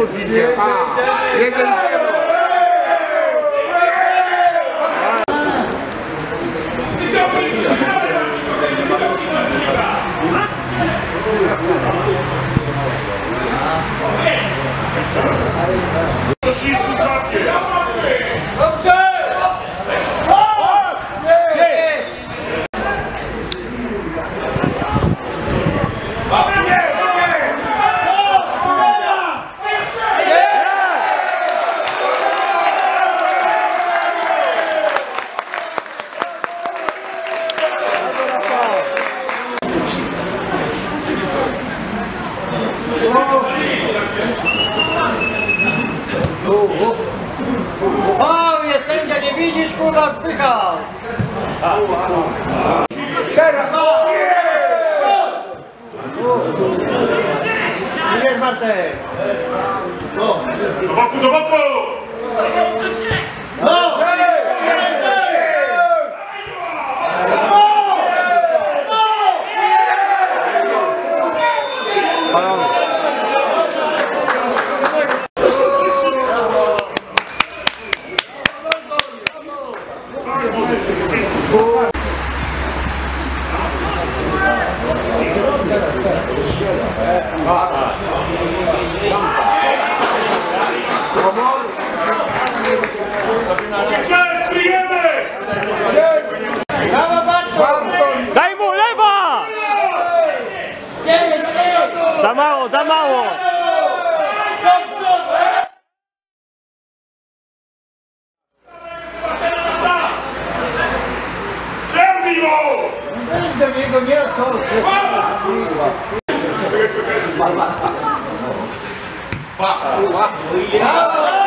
musicie, a 1-0. O, jest sędzia, nie widzisz, kurwa, odpychał! Idziesz, Bartek! Do boku, do boku! No! Daj mu, lewa! Za mało, za mało! Do niego nie, co?